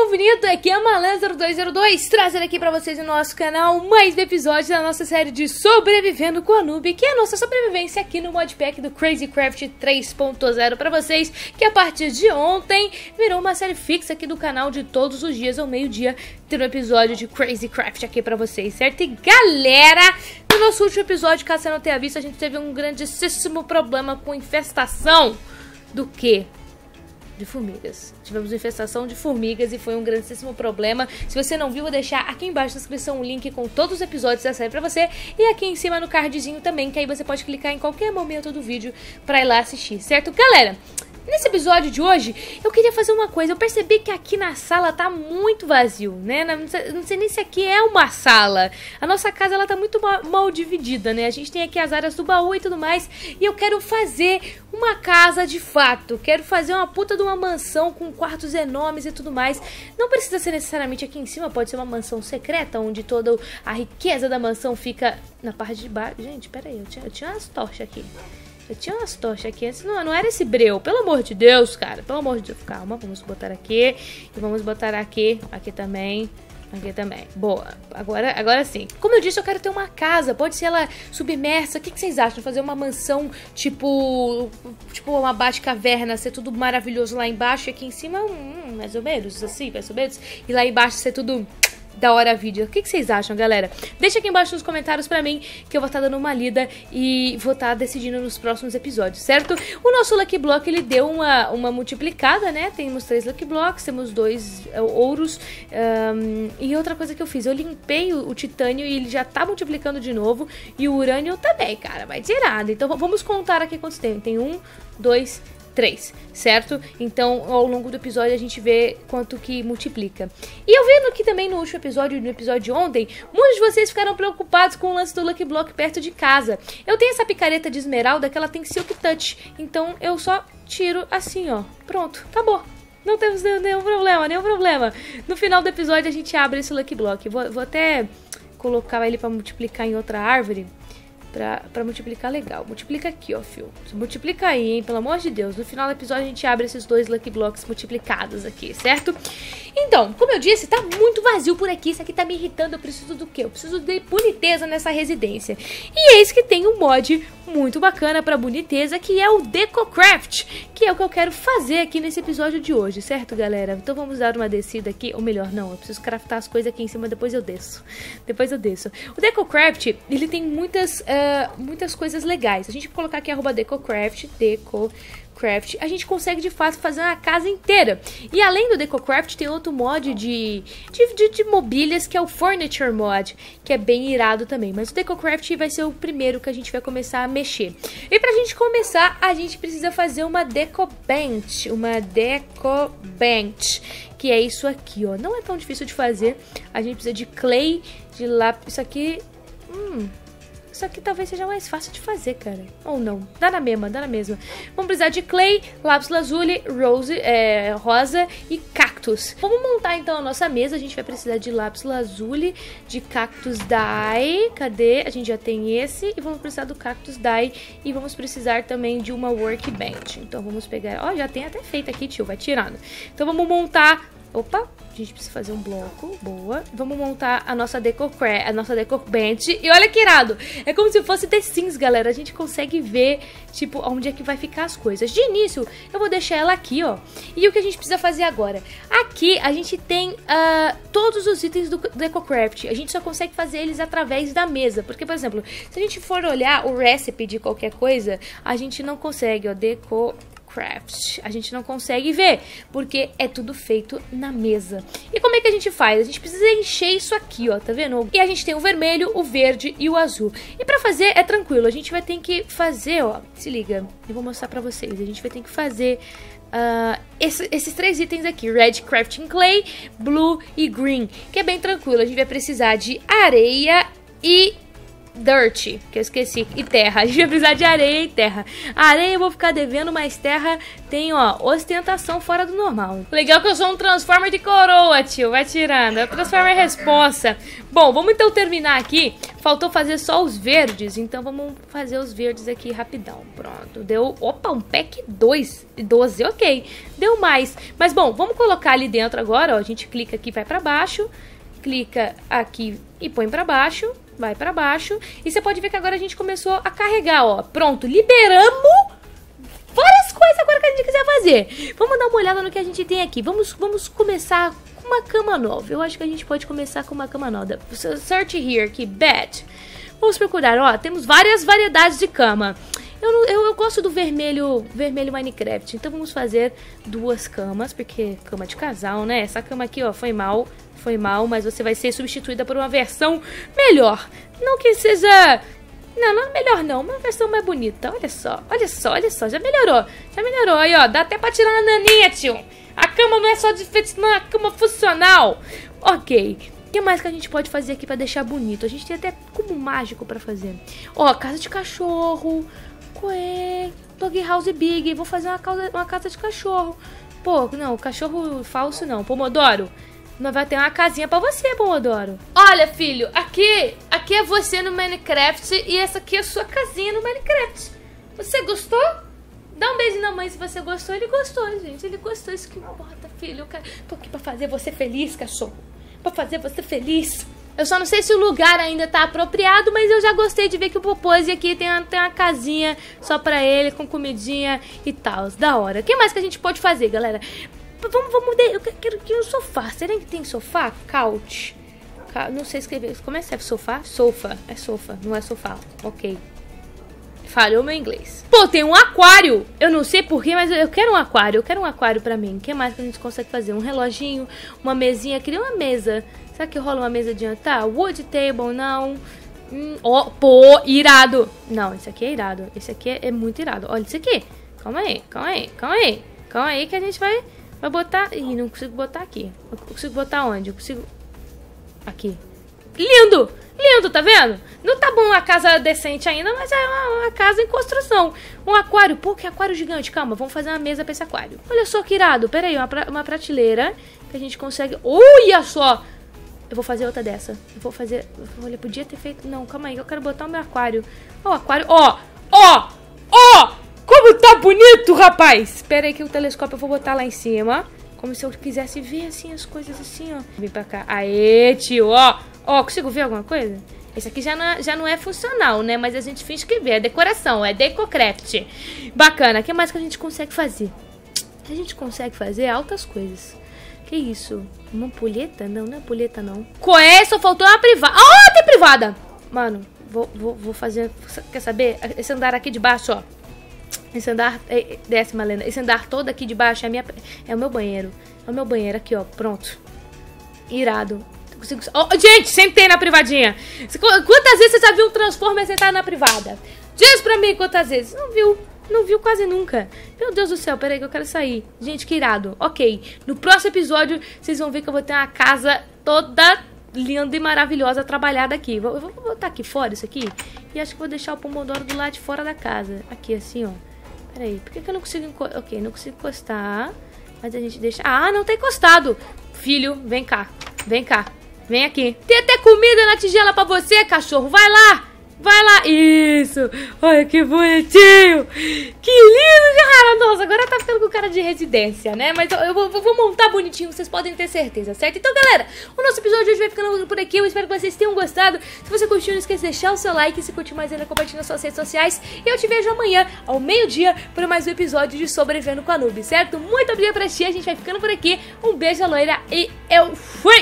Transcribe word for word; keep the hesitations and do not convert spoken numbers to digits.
povo bonito, aqui é a Malan zero dois zero dois, trazendo aqui pra vocês no nosso canal mais um episódio da nossa série de Sobrevivendo com a Noob, que é a nossa sobrevivência aqui no modpack do Crazy Craft três ponto zero pra vocês, que a partir de ontem virou uma série fixa aqui do canal de todos os dias ao meio-dia, ter um episódio de Crazy Craft aqui pra vocês, certo? E galera, no nosso último episódio, caso você não tenha visto, a gente teve um grandíssimo problema com infestação do quê? De formigas. Tivemos uma infestação de formigas e foi um grandíssimo problema. Se você não viu, vou deixar aqui embaixo na descrição um link com todos os episódios da série pra você. E aqui em cima no cardzinho também, que aí você pode clicar em qualquer momento do vídeo pra ir lá assistir, certo? Galera, nesse episódio de hoje, eu queria fazer uma coisa. Eu percebi que aqui na sala tá muito vazio, né? Não sei, não sei nem se aqui é uma sala. A nossa casa, ela tá muito mal, mal dividida, né? A gente tem aqui as áreas do baú e tudo mais. E eu quero fazer uma casa de fato. Quero fazer uma puta de uma mansão com quartos enormes e tudo mais. Não precisa ser necessariamente aqui em cima. Pode ser uma mansão secreta, onde toda a riqueza da mansão fica na parte de baixo. Gente, pera aí. Eu tinha, eu tinha umas tochas aqui. Eu tinha umas tochas aqui antes, não, não era esse breu, pelo amor de Deus, cara, pelo amor de Deus, calma, vamos botar aqui, e vamos botar aqui, aqui também, aqui também, boa, agora, agora sim. Como eu disse, eu quero ter uma casa, pode ser ela submersa, o que, que vocês acham? Fazer uma mansão, tipo, tipo uma bate-caverna, ser tudo maravilhoso lá embaixo, e aqui em cima, hum, mais ou menos, assim, mais ou menos, e lá embaixo ser tudo da hora vídeo. O que, que vocês acham, galera? Deixa aqui embaixo nos comentários pra mim, que eu vou estar dando uma lida e vou estar decidindo nos próximos episódios, certo? O nosso Lucky Block, ele deu uma, uma multiplicada, né? Temos três Lucky Blocks, temos dois uh, ouros. Um, e outra coisa que eu fiz, eu limpei o, o titânio e ele já tá multiplicando de novo. E o urânio também, cara, vai tirado. Então vamos contar aqui quantos tem. Tem um, dois, três, certo? Então, ao longo do episódio, a gente vê quanto que multiplica. E eu vendo aqui também no último episódio, no episódio de ontem, muitos de vocês ficaram preocupados com o lance do Lucky Block perto de casa. Eu tenho essa picareta de esmeralda que ela tem Silk Touch, então eu só tiro assim, ó. Pronto, acabou. Não temos nenhum problema, nenhum problema. No final do episódio, a gente abre esse Lucky Block. Vou, vou até colocar ele pra multiplicar em outra árvore. Pra, pra multiplicar legal. Multiplica aqui, ó, fio. Multiplica aí, hein? Pelo amor de Deus. No final do episódio a gente abre esses dois Lucky Blocks multiplicados aqui, certo? Então, como eu disse, tá muito vazio por aqui. Isso aqui tá me irritando. Eu preciso do quê? Eu preciso de boniteza nessa residência. E eis que tem um mod muito bacana pra boniteza, que é o DecoCraft, que é o que eu quero fazer aqui nesse episódio de hoje, certo, galera? Então vamos dar uma descida aqui. Ou melhor, não. Eu preciso craftar as coisas aqui em cima, depois eu desço. Depois eu desço. O DecoCraft, ele tem muitas... Uh, muitas coisas legais. A gente vai colocar aqui arroba DecoCraft, DecoCraft. A gente consegue de fato fazer uma casa inteira. E além do DecoCraft, tem outro mod de, de, de, de mobílias, que é o Furniture Mod, que é bem irado também. Mas o DecoCraft vai ser o primeiro que a gente vai começar a mexer. E pra gente começar, a gente precisa fazer uma DecoBench. Uma DecoBench, que é isso aqui, ó. Não é tão difícil de fazer. A gente precisa de clay, de lápis. Isso aqui... Hum... Isso aqui talvez seja mais fácil de fazer, cara. Ou não. Dá na mesma, dá na mesma. Vamos precisar de clay, lápis lazuli, rose, é, rosa e cactus. Vamos montar então a nossa mesa. A gente vai precisar de lápis lazuli, de cactus dye. Cadê? A gente já tem esse. E vamos precisar do cactus dye. E vamos precisar também de uma workbench. Então vamos pegar... Ó, já tem até feito aqui, tio. Vai tirando. Então vamos montar... Opa, a gente precisa fazer um bloco, boa. Vamos montar a nossa DecoCraft, a nossa DecoBench. E olha que irado, é como se fosse The Sims, galera. A gente consegue ver, tipo, onde é que vai ficar as coisas. De início, eu vou deixar ela aqui, ó. E o que a gente precisa fazer agora? Aqui, a gente tem uh, todos os itens do DecoCraft. A gente só consegue fazer eles através da mesa. Porque, por exemplo, se a gente for olhar o recipe de qualquer coisa, a gente não consegue, ó, Deco... Craft. A gente não consegue ver, porque é tudo feito na mesa. E como é que a gente faz? A gente precisa encher isso aqui, ó, tá vendo? E a gente tem o vermelho, o verde e o azul. E pra fazer é tranquilo, a gente vai ter que fazer, ó, se liga, eu vou mostrar pra vocês. A gente vai ter que fazer uh, esse, esses três itens aqui, Red Crafting Clay, Blue e Green, que é bem tranquilo. A gente vai precisar de areia e dirt, que eu esqueci, e terra. A gente vai precisar de areia e terra. Areia eu vou ficar devendo, mas terra tem, ó, ostentação fora do normal. Legal que eu sou um Transformer de coroa, tio. Vai tirando. É o Transformer responsa. Bom, vamos então terminar aqui. Faltou fazer só os verdes, então vamos fazer os verdes aqui rapidão. Pronto, deu... Opa, um pack dois, doze, ok. Deu mais. Mas bom, vamos colocar ali dentro agora, ó. A gente clica aqui, vai pra baixo. Clica aqui e põe pra baixo. Vai pra baixo. E você pode ver que agora a gente começou a carregar, ó. Pronto, liberamos várias coisas agora que a gente quiser fazer. Vamos dar uma olhada no que a gente tem aqui. Vamos, vamos começar com uma cama nova. Eu acho que a gente pode começar com uma cama nova. Search here, aqui, bed. Vamos procurar, ó. Temos várias variedades de cama. Eu, não, eu, eu gosto do vermelho, vermelho Minecraft. Então vamos fazer duas camas, porque cama de casal, né? Essa cama aqui, ó, foi mal. Foi mal, mas você vai ser substituída por uma versão melhor. Não que seja... Não, não é melhor não. Uma versão mais bonita. Olha só, olha só, olha só. Já melhorou. Já melhorou. Aí, ó. Dá até pra tirar na naninha, tio. A cama não é só de feito, não é uma cama funcional. Ok. O que mais que a gente pode fazer aqui pra deixar bonito? A gente tem até cubo mágico pra fazer. Ó, casa de cachorro. Coé. Dog house big. Vou fazer uma casa, uma casa de cachorro. Pô, não. Cachorro falso não. Pomodoro. Não vai ter uma casinha pra você, Pomodoro. Olha, filho, aqui, aqui é você no Minecraft e essa aqui é a sua casinha no Minecraft. Você gostou? Dá um beijo na mãe se você gostou. Ele gostou, gente. Ele gostou. Isso que importa, filho. Eu quero... Tô aqui pra fazer você feliz, cachorro. Pra fazer você feliz. Eu só não sei se o lugar ainda tá apropriado, mas eu já gostei de ver que o Popose aqui tem uma, tem uma casinha só pra ele, com comidinha e tal. Da hora. O que mais que a gente pode fazer, galera? Vamos, vamos, eu quero que um sofá. Será que tem sofá? Couch. Não sei escrever. Como é que é sofá? Sofa. É sofa, não é sofá. Ok. Falhou meu inglês. Pô, tem um aquário. Eu não sei porquê, mas eu quero um aquário. Eu quero um aquário pra mim. O que mais que a gente consegue fazer? Um reloginho, uma mesinha. Eu queria uma mesa. Será que rola uma mesa de jantar? Wood table, não. Hum, oh, pô, irado. Não, esse aqui é irado. Esse aqui é, é muito irado. Olha isso aqui. Calma aí, calma aí, calma aí. Calma aí que a gente vai... Vai botar... Ih, não consigo botar aqui. Eu consigo botar onde? Eu consigo... Aqui. Lindo! Lindo, tá vendo? Não tá bom uma casa decente ainda, mas é uma, uma casa em construção. Um aquário. Pô, que aquário gigante. Calma, vamos fazer uma mesa pra esse aquário. Olha só que irado. Pera aí, uma, pra, uma prateleira que a gente consegue... Olha só! Eu vou fazer outra dessa. Eu vou fazer... Olha, podia ter feito... Não, calma aí. Eu quero botar o meu aquário. Ó, o aquário... Ó! Ó! Ó! Como tá bonito, rapaz! Espera aí que o telescópio eu vou botar lá em cima. Como se eu quisesse ver, assim, as coisas assim, ó. Vem pra cá. Aê, tio, ó. Ó, consigo ver alguma coisa? Esse aqui já não, é, já não é funcional, né? Mas a gente finge que vê. É decoração, é decocraft. Bacana. O que mais que a gente consegue fazer? A gente consegue fazer altas coisas. Que isso? Uma ampulheta? Não, não é ampulheta, não. Coé, só faltou uma privada. Ah, tem privada! Mano, vou, vou, vou fazer... Quer saber? Esse andar aqui de baixo, ó. Esse andar, desce, Malena. Esse andar todo aqui de baixo é, a minha, é o meu banheiro. É o meu banheiro aqui, ó. Pronto. Irado. Consigo... Oh, gente, sentei na privadinha. Quantas vezes você já viu um Transformer sentar na privada? Diz pra mim quantas vezes. Não viu. Não viu quase nunca. Meu Deus do céu, peraí que eu quero sair. Gente, que irado. Ok. No próximo episódio, vocês vão ver que eu vou ter uma casa toda linda e maravilhosa trabalhada aqui. Eu vou botar aqui fora isso aqui. E acho que vou deixar o Pomodoro do lado de fora da casa. Aqui, assim, ó. Peraí, por que, que eu não consigo encostar? Ok, não consigo encostar. Mas a gente deixa... Ah, não tá encostado. Filho, vem cá. Vem cá. Vem aqui. Tem até comida na tigela pra você, cachorro. Vai lá. Vai lá. Isso. Olha que bonitinho. Que lindo, cara. Nossa, agora tá ficando com cara de residência, né? Mas eu, eu, vou, eu vou montar bonitinho, vocês podem ter certeza, certo? Então, galera, o nosso episódio de hoje vai ficando por aqui. Eu espero que vocês tenham gostado. Se você curtiu, não esqueça de deixar o seu like. Se curtir mais ainda, compartilhe nas suas redes sociais. E eu te vejo amanhã, ao meio-dia, para mais um episódio de Sobrevivendo com a Noob, certo? Muito obrigada pra ti. A gente vai ficando por aqui. Um beijo, loira. E eu fui!